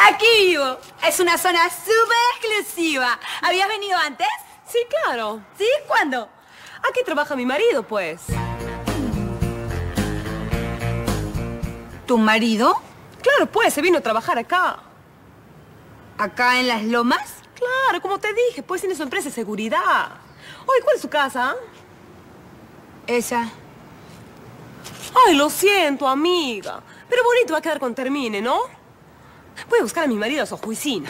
Aquí vivo. Es una zona súper exclusiva. ¿Habías venido antes? Sí, claro. ¿Sí? ¿Cuándo? Aquí trabaja mi marido, pues. ¿Tu marido? Claro, pues, se vino a trabajar acá. ¿Acá en Las Lomas? Claro, como te dije, pues tiene su empresa de seguridad. Oye, ¿cuál es su casa? Esa. Ay, lo siento, amiga. Pero bonito va a quedar cuando termine, ¿no? Voy a buscar a mi marido a su oficina.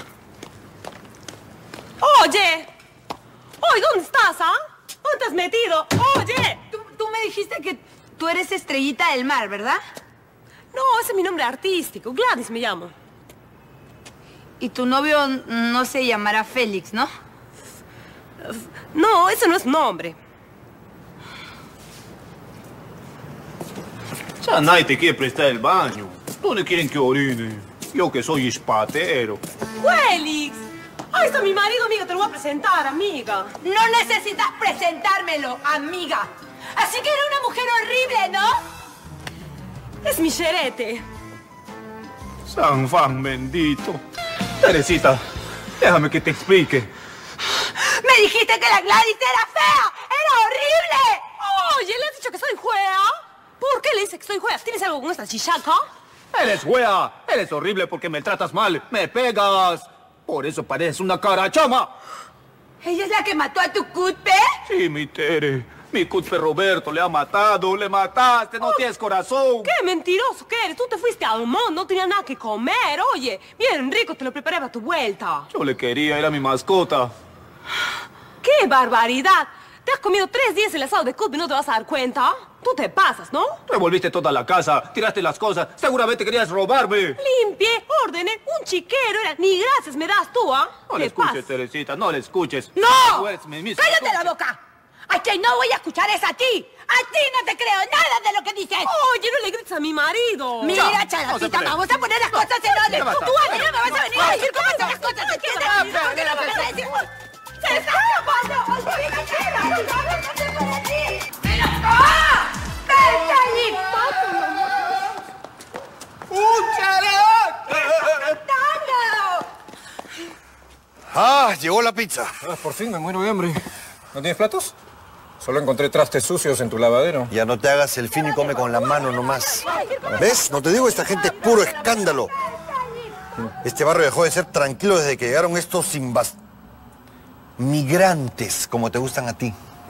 ¡Oye! ¡Oye, ¿dónde estás, ah? ¿Dónde te has metido? ¡Oye! Tú me dijiste que tú eres Estrellita del Mar, ¿verdad? No, ese es mi nombre artístico. Gladys me llamo. Y tu novio no se llamará Félix, ¿no? No, ese no es nombre. Ya nadie te quiere prestar el baño. ¿Dónde quieren que orine? Yo que soy espatero. ¡Félix! Ahí está mi marido, amiga. Te lo voy a presentar, amiga. No necesitas presentármelo, amiga. Así que era una mujer horrible, ¿no? Es mi xerete. San Juan bendito. Teresita, déjame que te explique. Me dijiste que la Gladys era fea. ¡Era horrible! Oye, ¿le has dicho que soy juea? ¿Por qué le dices que soy juea? ¿Tienes algo con esta chichaca? Eres wea, eres horrible porque me tratas mal, me pegas. Por eso pareces una carachama. ¿Ella es la que mató a tu cutpe? Sí, mi Tere. Mi cutpe Roberto le ha matado, le mataste, no tienes corazón. ¡Qué mentiroso que eres! Tú te fuiste al mundo, no tenía nada que comer. Oye, bien rico, te lo preparé para tu vuelta. Yo le quería, era mi mascota. ¡Qué barbaridad! Te has comido 3 días el asado de cutpe y no te vas a dar cuenta. Tú te pasas, ¿no? Revolviste toda la casa, tiraste las cosas, seguramente querías robarme. Limpié, ordené, un chiquero era. Ni gracias me das tú, ¿ah? No le escuches, Teresita, no le escuches. ¡No! Tú eres mi misma ¡Cállate escucha. la boca! ¡A quien no voy a escuchar es a ti! ¡A ti no te creo nada de lo que dices! Oye, no le grites a mi marido. Mira, no se charatita, peleen. vamos a poner las cosas en orden. ¿qué pasa? Tú a mí no me vas a venir a decir cómo son las cosas, ¿entiendes? ¿Por qué no me vas a decir? ¡Se está escapando! ¡Olvídate! ¡Por favor, no se puede decir! ¡Mira! ¡Ah! ¡Vete allí! ¡Ah! Llegó la pizza. Por fin me muero de hambre. ¿No tienes platos? Solo encontré trastes sucios en tu lavadero. Ya no te hagas el fino y come con la mano nomás. ¿Ves? No te digo, esta gente es puro escándalo. Este barrio dejó de ser tranquilo desde que llegaron estos migrantes, como te gustan a ti.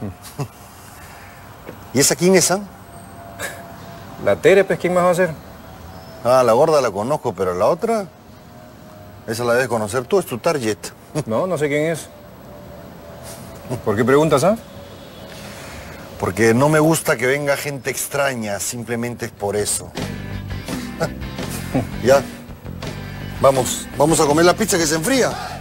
¿Y esa quién es, ah? La Tere, pues, ¿quién más va a ser? Ah, la gorda la conozco, pero la otra... Esa la debes conocer tú, es tu target. No, no sé quién es. ¿Por qué preguntas, ah? Porque no me gusta que venga gente extraña, simplemente es por eso. Ya, vamos a comer la pizza que se enfría.